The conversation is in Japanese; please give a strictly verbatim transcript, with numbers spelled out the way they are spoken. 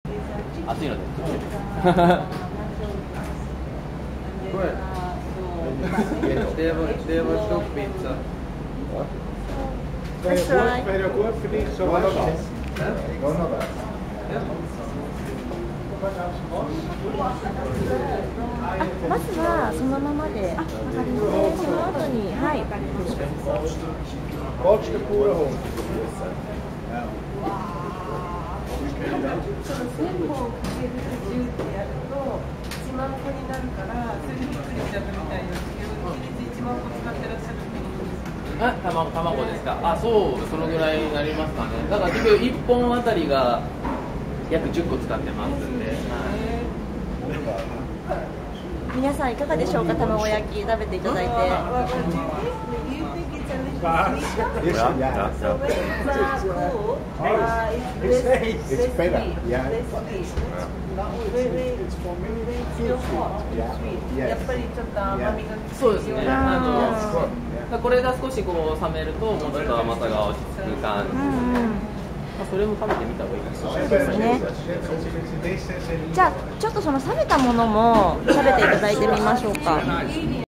熱いので。 まずはそのままで、あ、分かります。その後に、はい。 その千本かけるじゅうってやるといちまんこになるから、それでびっくりしちゃったみたいですけど、いちにちいちまんこ使ってらっしゃるってことですか？ あ、卵、卵ですか。あ、そう、そのぐらいになりますかね。だから結局いっぽんあたりが約じゅっこ使ってますんで。はい、 皆さんいかがでしょうか、卵焼き食べていただいて。 やっぱりちょっと甘みがそうですね。あのこれが少しこう冷めるともうちょっと甘さが落ち着く感じですね。まあ、それも食べてみた方がいいですね。 そうですね。じゃあちょっとその冷めたものも食べていただいてみましょうか。